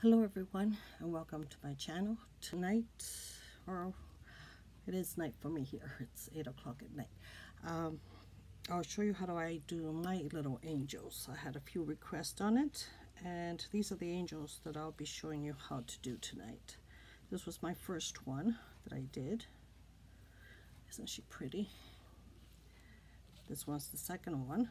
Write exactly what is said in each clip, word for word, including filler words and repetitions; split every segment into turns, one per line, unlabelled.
Hello everyone, and welcome to my channel. Tonight, or it is night for me here, it's eight o'clock at night. um, I'll show you how do I do my little angels. I had a few requests on it, and these are the angels that I'll be showing you how to do tonight. This was my first one that I did. Isn't she pretty? This one's the second one,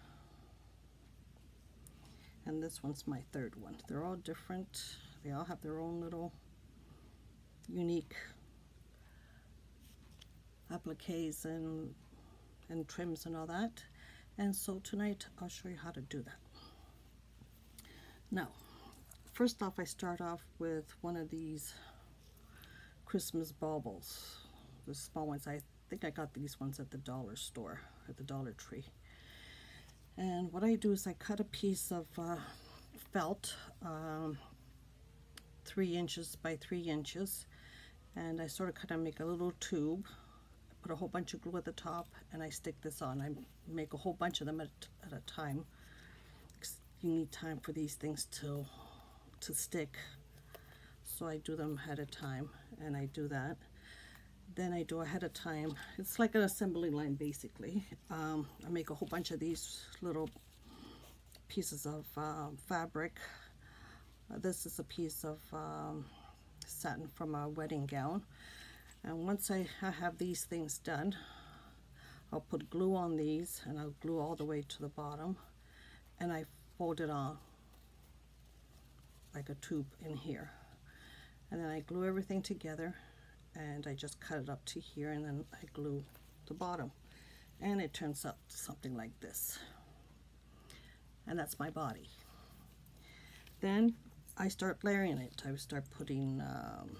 and this one's my third one. They're all different. They all have their own little unique appliques and and trims and all that. And so tonight I'll show you how to do that. Now, first off, I start off with one of these Christmas baubles, the small ones. I think I got these ones at the dollar store, at the Dollar Tree. And what I do is I cut a piece of uh, felt, um, three inches by three inches, and I sort of kind of make a little tube, put a whole bunch of glue at the top, and I stick this on. I make a whole bunch of them at, at a time. You need time for these things to to stick, so I do them ahead of time, and I do that. Then I do ahead of time. It's like an assembly line basically. um, I make a whole bunch of these little pieces of uh, fabric. Uh, this is a piece of um, satin from a wedding gown, and once I, I have these things done, I'll put glue on these, and I'll glue all the way to the bottom, and I fold it on like a tube in here, and then I glue everything together, and I just cut it up to here, and then I glue the bottom, and it turns out something like this, and that's my body. Then I start layering it. I start putting um,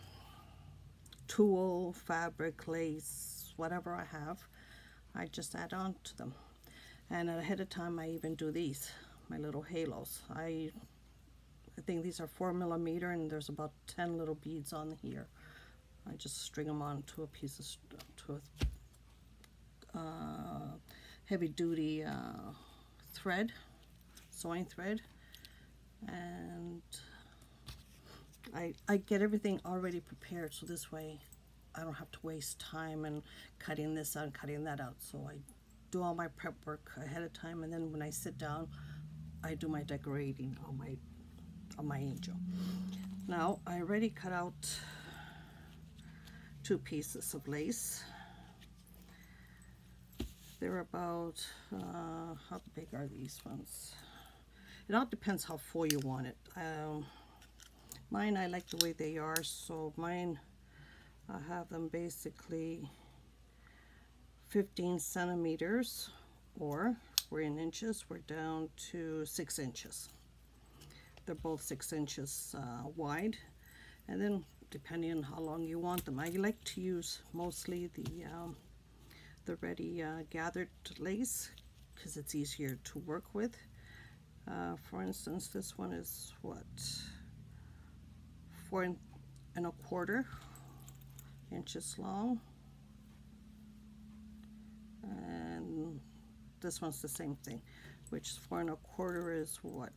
tulle, fabric, lace, whatever I have, I just add on to them. And ahead of time I even do these, my little halos. I, I think these are four millimeter, and there's about ten little beads on here. I just string them on to a piece of, to a uh, heavy duty uh, thread, sewing thread, and I, I get everything already prepared, so this way I don't have to waste time and cutting this out and cutting that out. So I do all my prep work ahead of time, and then when I sit down, I do my decorating on my on my angel. Now I already cut out two pieces of lace. They're about uh, how big are these ones? It all depends how full you want it. Um, Mine, I like the way they are, so mine, I have them basically fifteen centimeters, or we're in inches, we're down to six inches. They're both six inches uh, wide, and then depending on how long you want them, I like to use mostly the, um, the ready uh, gathered lace, because it's easier to work with. Uh, for instance, this one is what? Four and a quarter inches long, and this one's the same thing, which four and a quarter is what,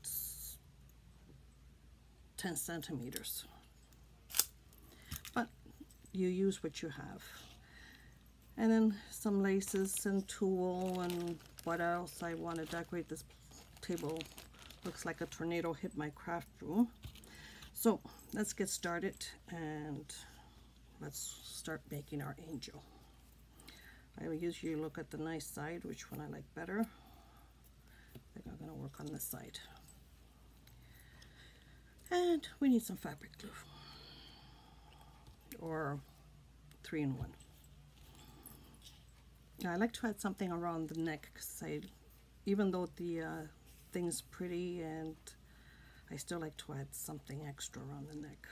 ten centimeters. But you use what you have, and then some laces and tulle and what else I want to decorate. This table looks like a tornado hit my craft room. So let's get started, and let's start making our angel. I usually look at the nice side, which one I like better. I think I'm going to work on this side. And we need some fabric glue, or three in one. Now I like to add something around the neck, because I, even though the uh, thing's pretty, and I still like to add something extra around the neck.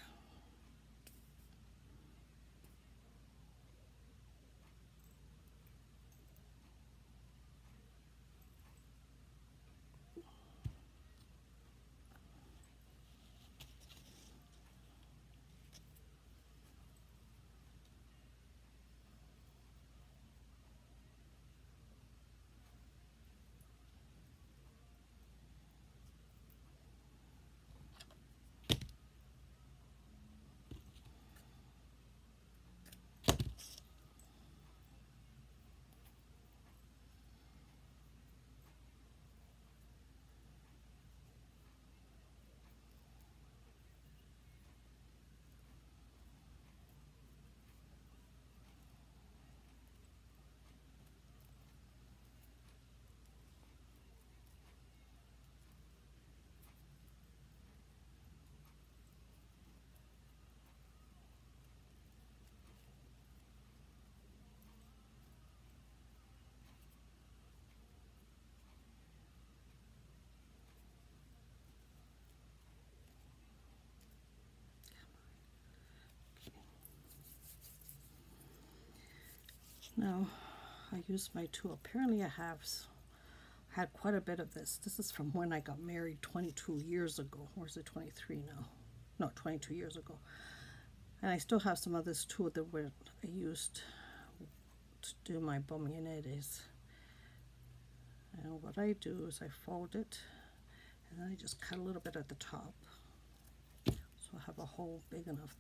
Now I use my tool. Apparently I have had quite a bit of this. This is from when I got married twenty-two years ago. Or is it twenty-three now? No, twenty-two years ago. And I still have some of this tool that I used to do my bombonettes. And what I do is I fold it and then I just cut a little bit at the top. So I have a hole big enough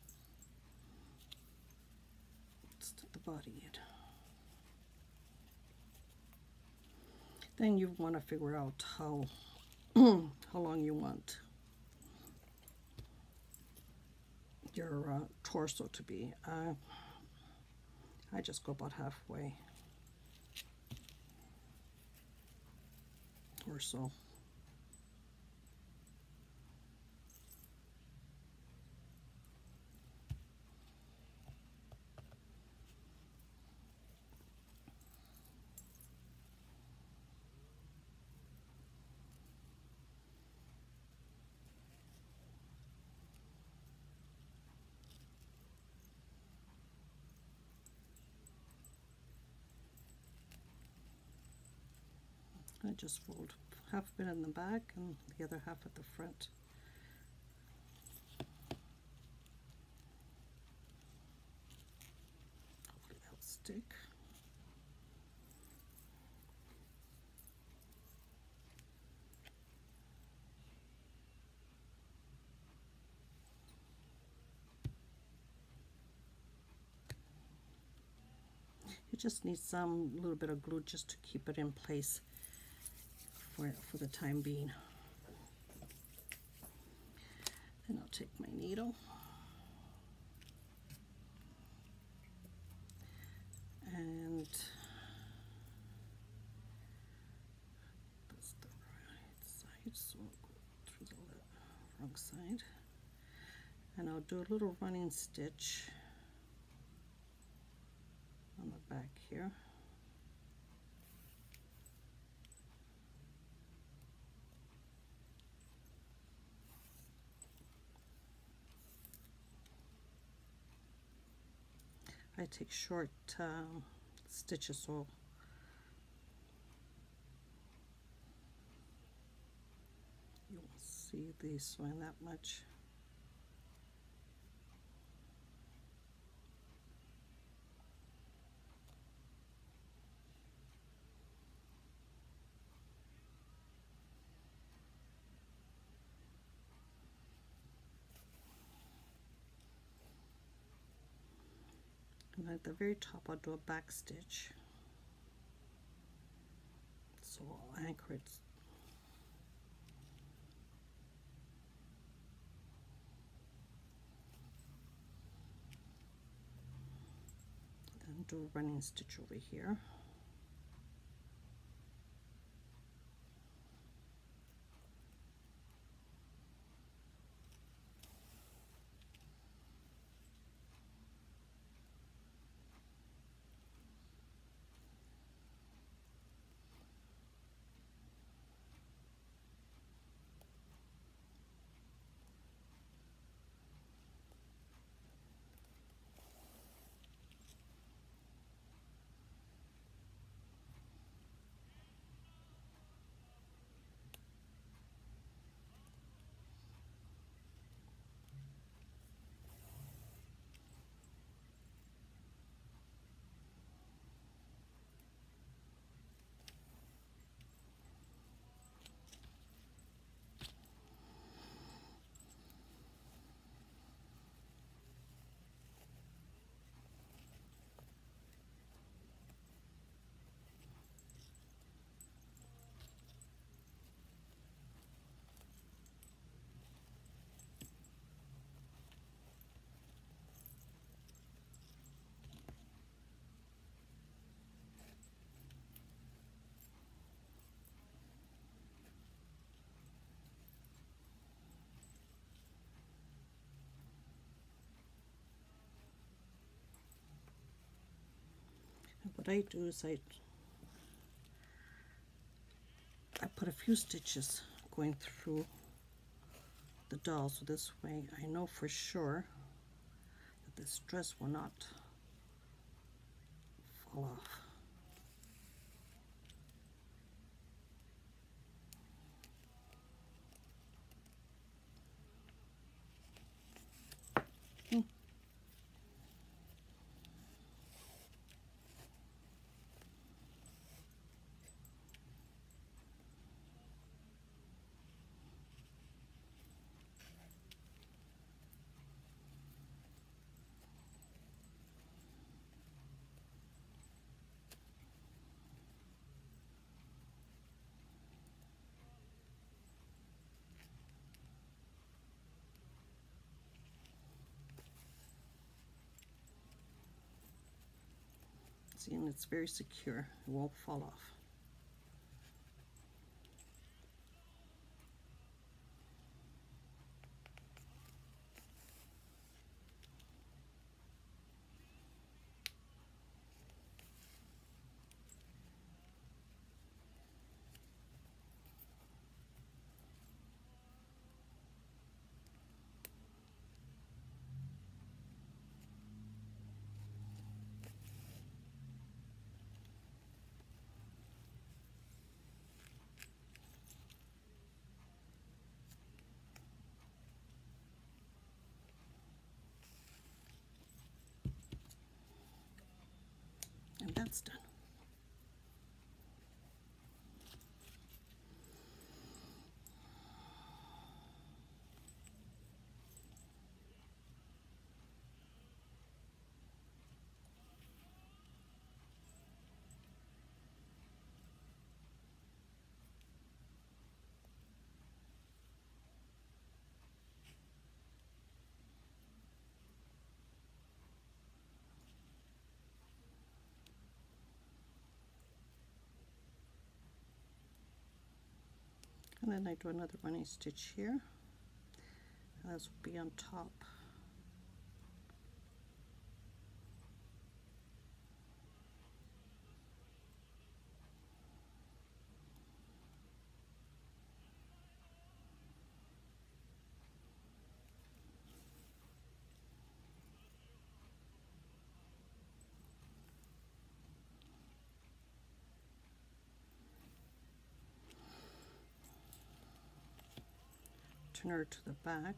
to stick the body in. Then you want to figure out how how long you want your uh, torso to be. Uh, I just go about halfway or so. I just fold half of it in the back and the other half at the front. Hopefully that'll stick. You just need some little bit of glue just to keep it in place for, for the time being. Then I'll take my needle and that's the right side, so I'll go through the wrong side, and I'll do a little running stitch on the back here. I take short um, stitches so you won't see the swing that much. And at the very top I'll do a back stitch, so I'll anchor it. Then do a running stitch over here. What I do is I I put a few stitches going through the doll, so this way I know for sure that this dress will not fall off. Hmm. See, and it's very secure. It won't fall off. And that's done. And then I do another running stitch here. This will be on top. Turn her to the back.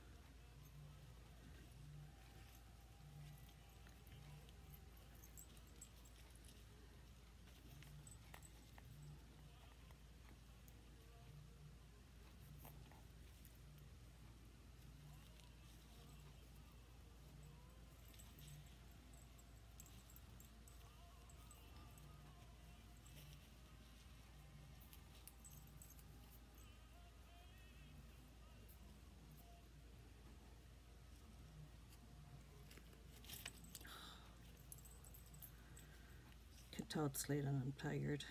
Can tell it's late and I'm tired.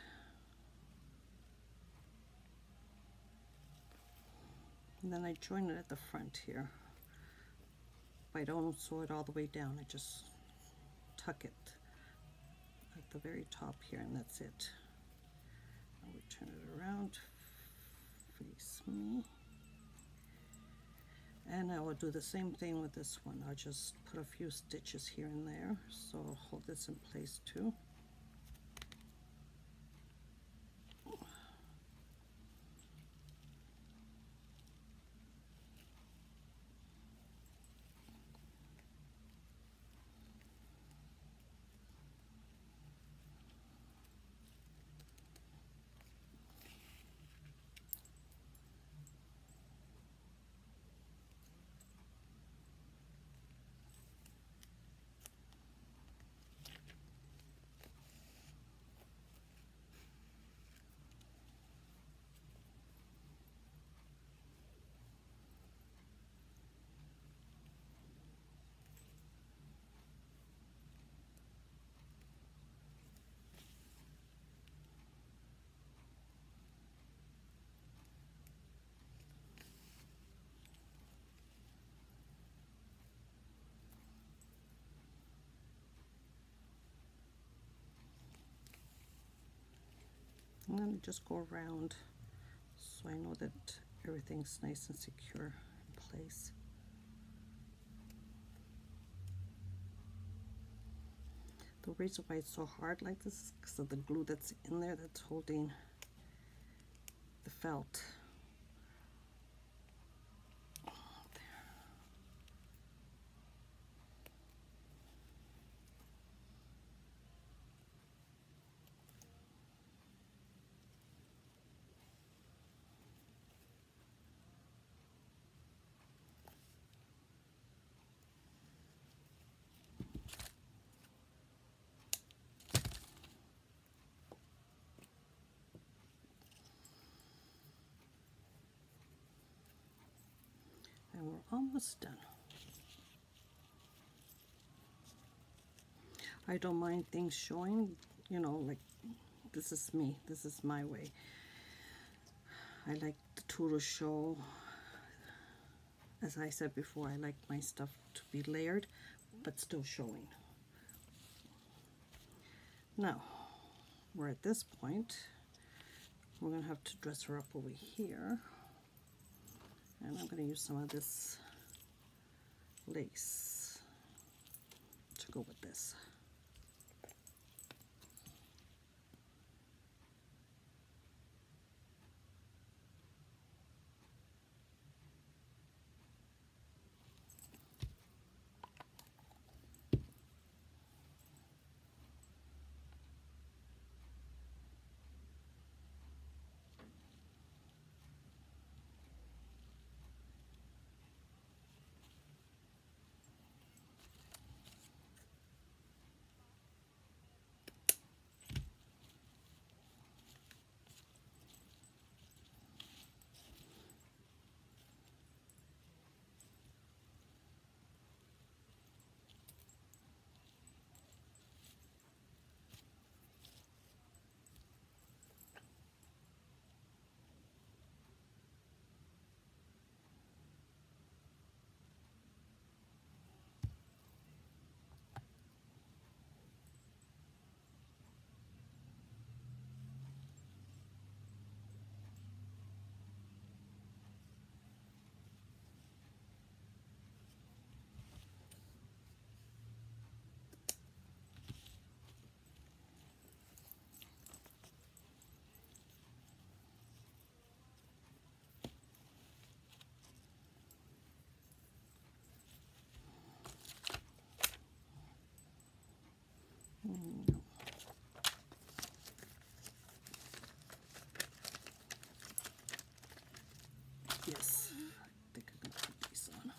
And then I join it at the front here. But I don't sew it all the way down, I just tuck it at the very top here, and that's it. I will turn it around, face me. And I will do the same thing with this one. I'll just put a few stitches here and there, so I'll hold this in place too. And then just go around so I know that everything's nice and secure in place. The reason why it's so hard like this is because of the glue that's in there that's holding the felt. And we're almost done. I don't mind things showing, you know, like this is me, this is my way. I like the tool to show. As I said before, I like my stuff to be layered, but still showing. Now, we're at this point. We're gonna have to dress her up over here. And I'm gonna use some of this lace to go with this. Yes, I think I can put these on.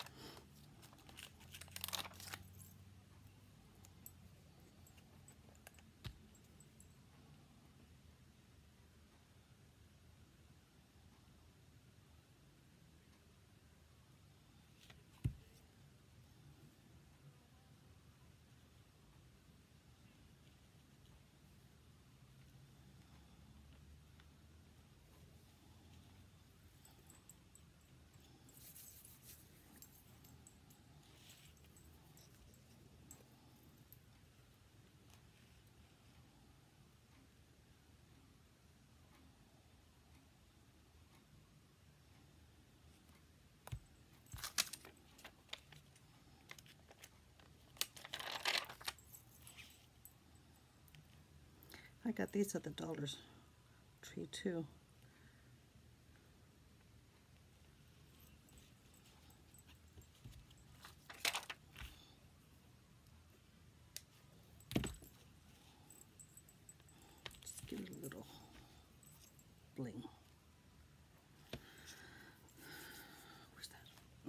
I got these at the Dollar Tree too. Just give it a little bling. Where's that?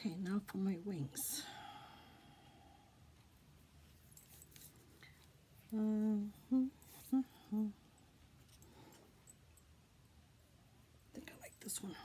Okay, now for my wings. Um, hmm, hmm, hmm. I think I like this one.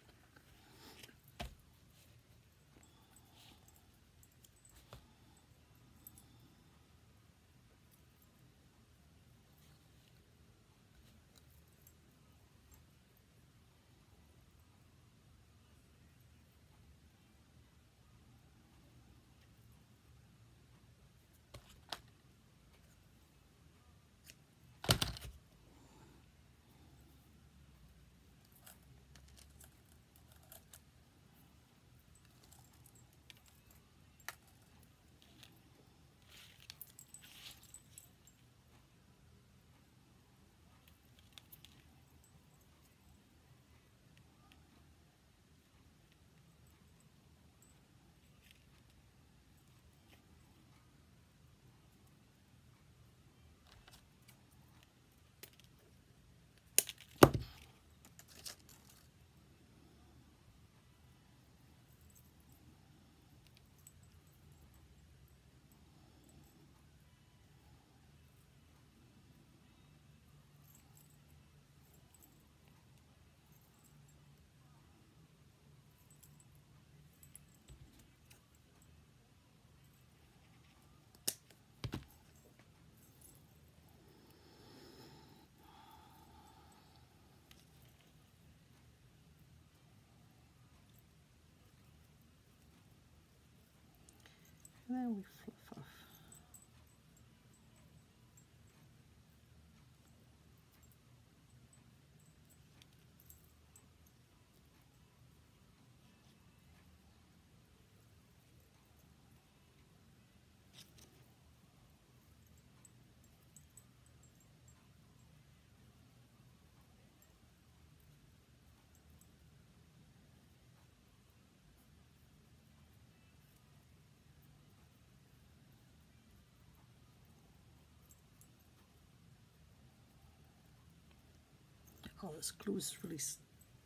And then we fluff off. Oh, this glue is really st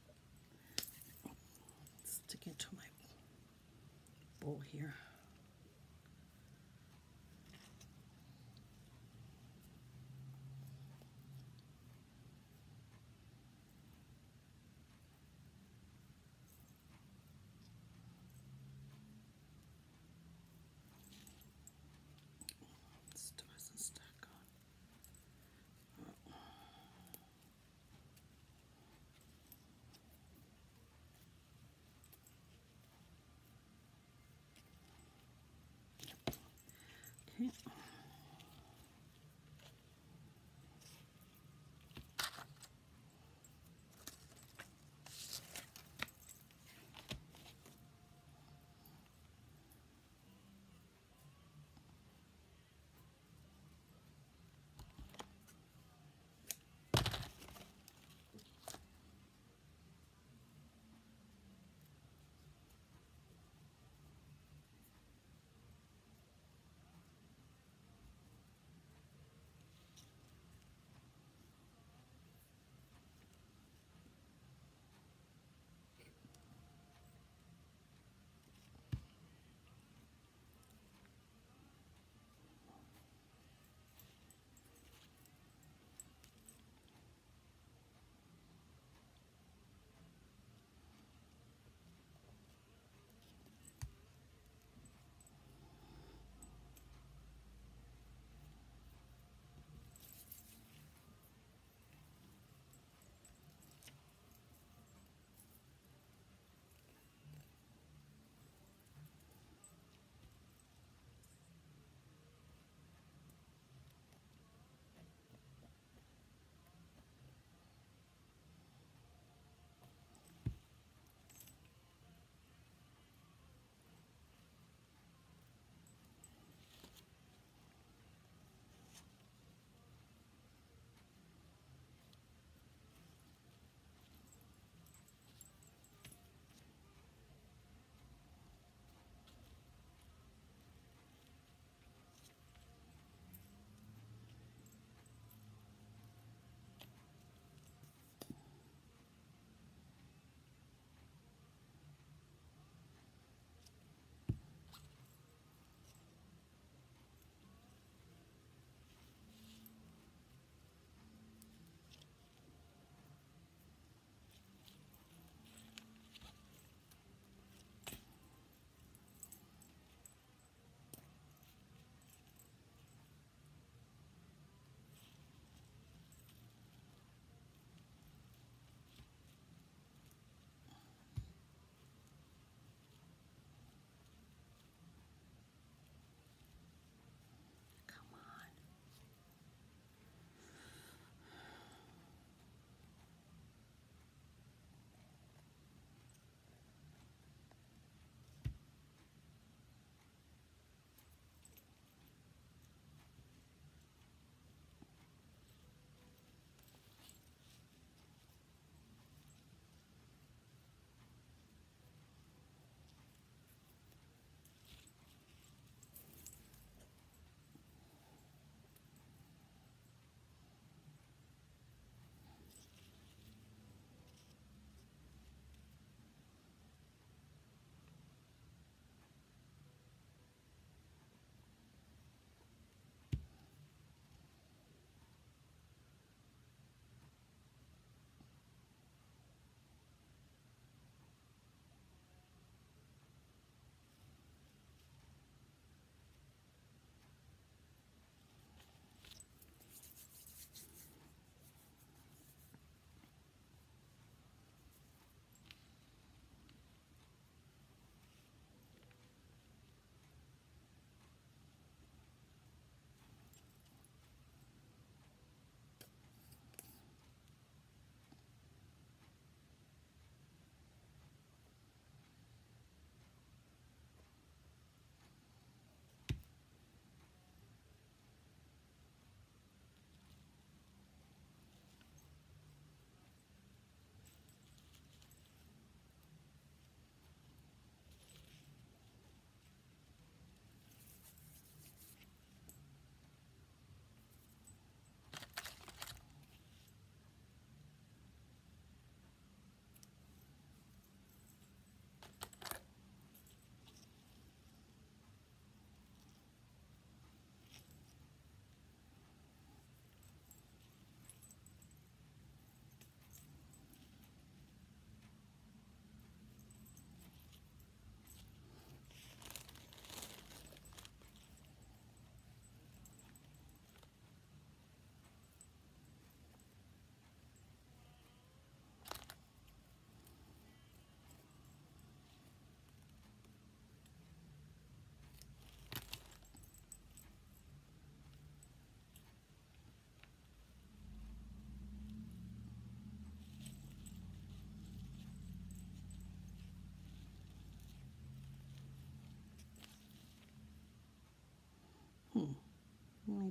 sticking to my bowl here. It still hasn't stuck on. Oh.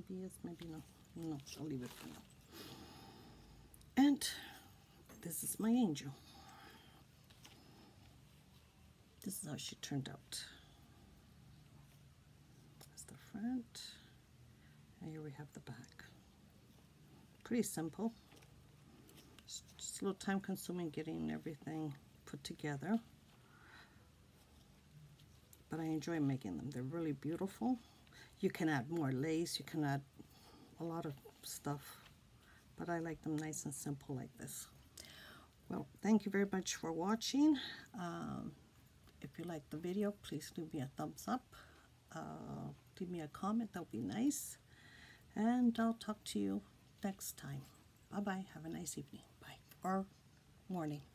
maybe yes, maybe no. No, I'll leave it for now. And this is my angel. This is how she turned out. That's the front. And here we have the back. Pretty simple. It's just a little time consuming getting everything put together. But I enjoy making them. They're really beautiful. You can add more lace. You can add a lot of stuff. But I like them nice and simple like this. Well, thank you very much for watching. Um, if you like the video, please leave me a thumbs up. Uh, leave me a comment. That would be nice. And I'll talk to you next time. Bye-bye. Have a nice evening. Bye. Or morning.